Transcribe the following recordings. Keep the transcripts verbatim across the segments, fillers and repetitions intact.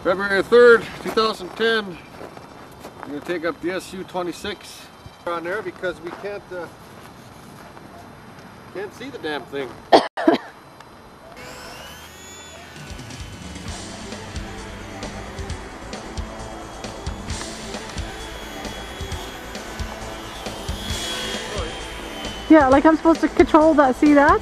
February third, two thousand ten. I'm going to take up the S U twenty-six on there because we can't uh, can't see the damn thing. Yeah, like I'm supposed to control that, see that?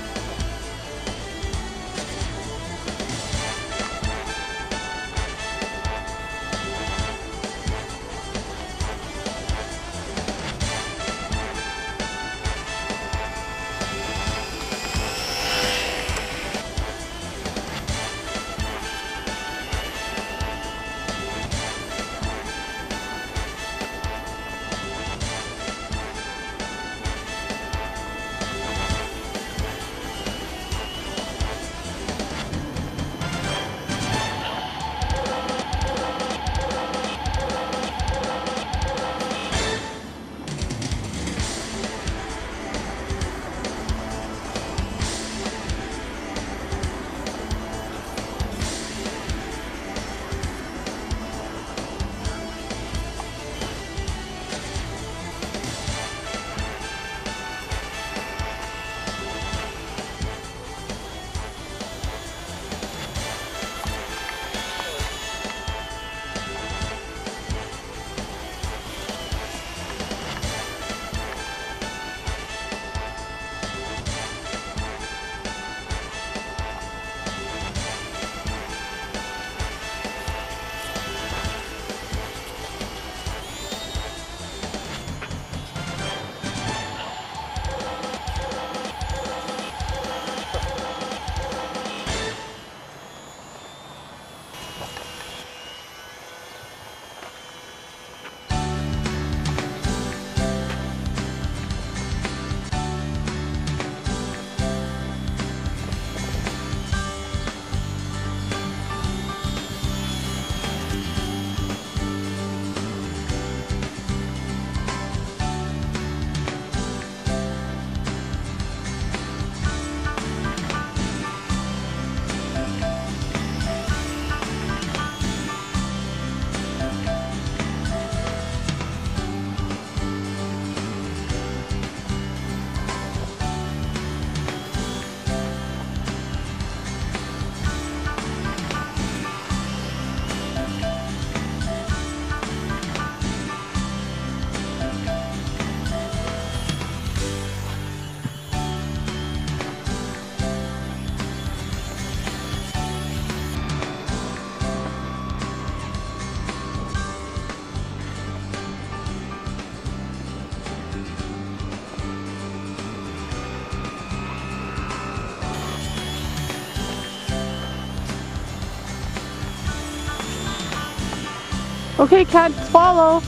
Okay, cats, follow.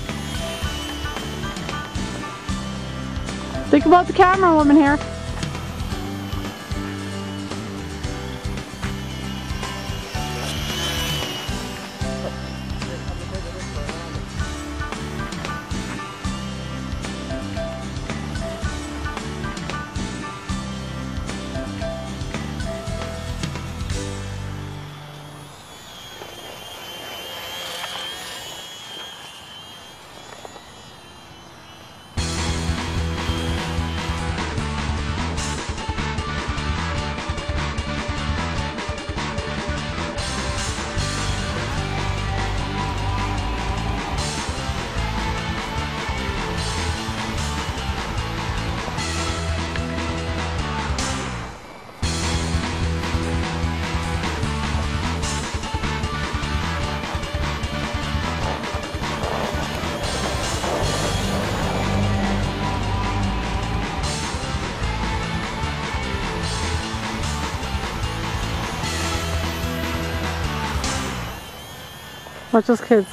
Think about the camera woman here. Watch those kids.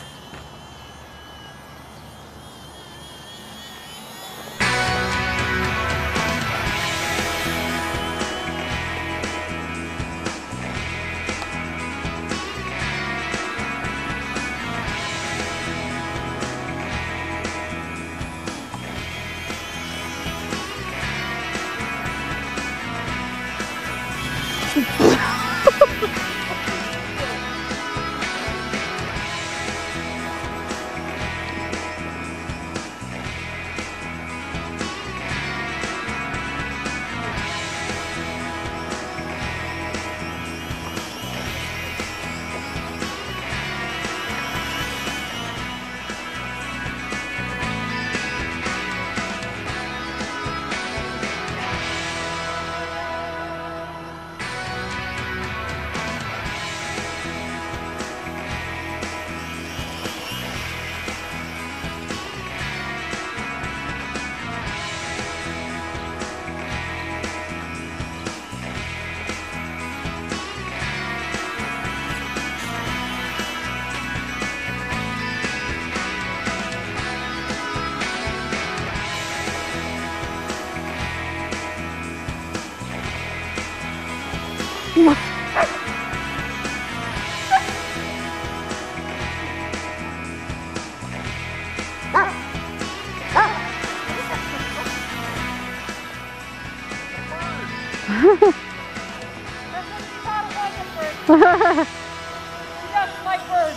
Yes, my bird.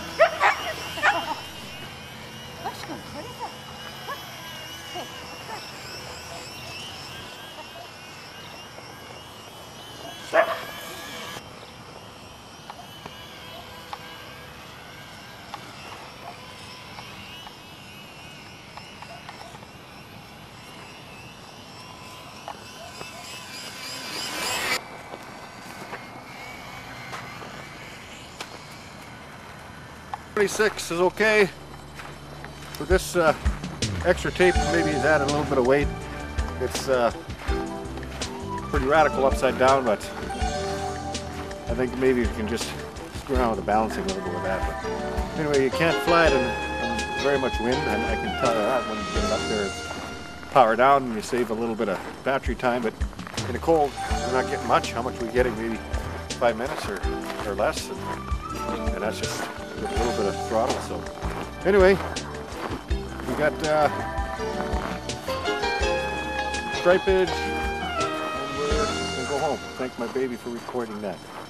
Let's go. What is that? Look. Hey, what's that? twenty-six is okay. With this uh, extra tape, maybe he's added a little bit of weight. It's uh, pretty radical upside down, but I think maybe you can just screw around with the balancing a little bit with that. But anyway, you can't fly it in, in very much wind, and I can tell you that when you get it up there, it's power down and you save a little bit of battery time, but in the cold, we're not getting much. How much are we getting? Maybe five minutes or, or less, and, and that's just with a little bit of throttle. So anyway, we got uh, stripage, and we're gonna go home. Thank my baby for recording that.